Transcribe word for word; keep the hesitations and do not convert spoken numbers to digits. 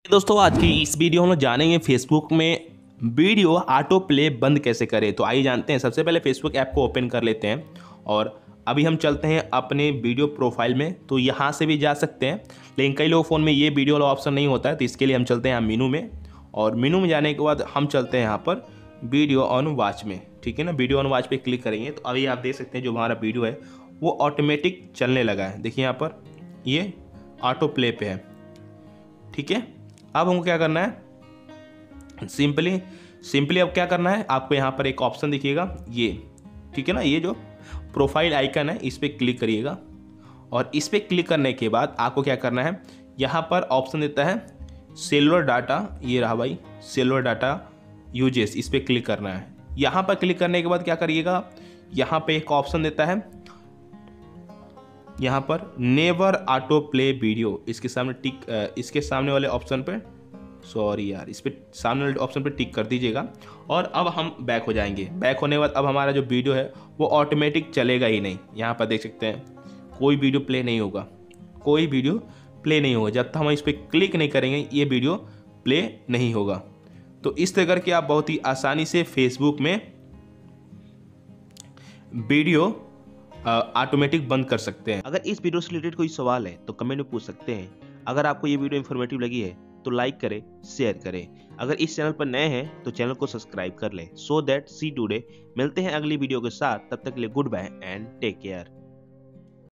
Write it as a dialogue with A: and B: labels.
A: दोस्तों आज की इस वीडियो हम लोग जानेंगे फेसबुक में वीडियो ऑटो प्ले बंद कैसे करें। तो आइए जानते हैं। सबसे पहले फेसबुक ऐप को ओपन कर लेते हैं और अभी हम चलते हैं अपने वीडियो प्रोफाइल में। तो यहाँ से भी जा सकते हैं, लेकिन कई लोग फ़ोन में ये वीडियो वाला ऑप्शन नहीं होता है, तो इसके लिए हम चलते हैं यहाँ मेनू में। और मेनू में जाने के बाद हम चलते हैं यहाँ पर वीडियो ऑन वॉच में। ठीक है ना, वीडियो ऑन वॉच पे क्लिक करेंगे तो अभी आप देख सकते हैं जो हमारा वीडियो है वो ऑटोमेटिक चलने लगा है। देखिए यहाँ पर ये ऑटो प्ले पे है। ठीक है, अब हमको क्या करना है, सिंपली सिंपली अब क्या करना है, आपको यहाँ पर एक ऑप्शन दिखिएगा ये, ठीक है ना, ये जो प्रोफाइल आइकन है इस पर क्लिक करिएगा। और इस पर क्लिक करने के बाद आपको क्या करना है, यहाँ पर ऑप्शन देता है सेलुलर डाटा, ये रहा भाई सेलुलर डाटा यूजेस, इस पर क्लिक करना है। यहाँ पर क्लिक करने के बाद क्या करिएगा, यहाँ पे एक ऑप्शन देता है यहाँ पर नेवर ऑटो प्ले वीडियो, इसके सामने टिक, इसके सामने वाले ऑप्शन पे, सॉरी यार, इस पे सामने वाले ऑप्शन पे टिक कर दीजिएगा। और अब हम बैक हो जाएंगे। बैक होने के बाद अब हमारा जो वीडियो है वो ऑटोमेटिक चलेगा ही नहीं। यहाँ पर देख सकते हैं कोई वीडियो प्ले नहीं होगा, कोई वीडियो प्ले नहीं होगा जब तक हम इस पर क्लिक नहीं करेंगे, ये वीडियो प्ले नहीं होगा। तो इस तरह करके आप बहुत ही आसानी से फेसबुक में वीडियो ऑटोमेटिक बंद कर सकते हैं। अगर इस वीडियो से रिलेटेड कोई सवाल है तो कमेंट में पूछ सकते हैं। अगर आपको ये वीडियो इन्फॉर्मेटिव लगी है तो लाइक करें, शेयर करें। अगर इस चैनल पर नए हैं तो चैनल को सब्सक्राइब कर लें। So that see today. मिलते हैं अगली वीडियो के साथ, तब तक के लिए goodbye and take care.